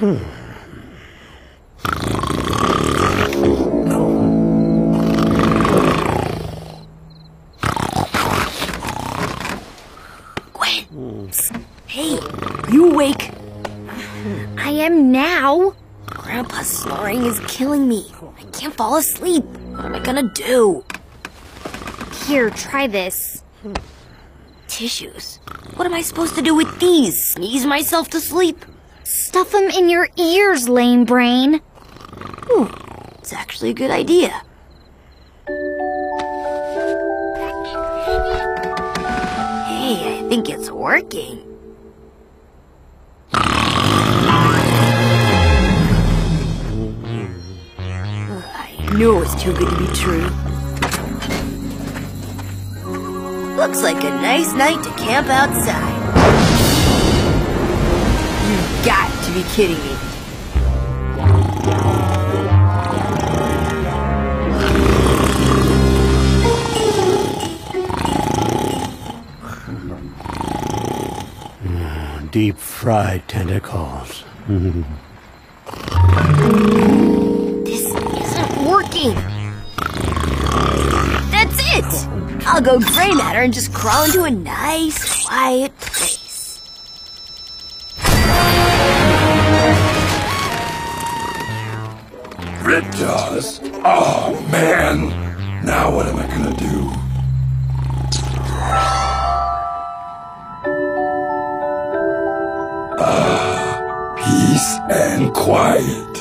Gwen! Hey, you awake? I am now. Grandpa's snoring is killing me. I can't fall asleep. What am I gonna do? Here, try this. Tissues? What am I supposed to do with these? Sneeze myself to sleep? Stuff them in your ears, lame brain. It's actually a good idea. Hey, I think it's working. I knew it was too good to be true. Looks like a nice night to camp outside. You've got to be kidding me. Deep fried tentacles. This isn't working. That's it! I'll go gray matter and just crawl into a nice, quiet place. Ripjaws? Oh, man! Now what am I gonna do? Peace and quiet.